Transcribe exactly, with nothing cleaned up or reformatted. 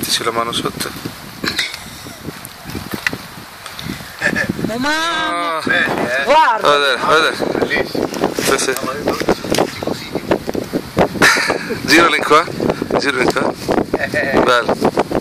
Mettici la mano sotto. Mamma! Oh. Belli, eh? Guarda! Guarda, guarda. Bellissimo. Sì, sì. No, ma io voglio tutti così. Girali qua. Girali qua. Eh, Bello.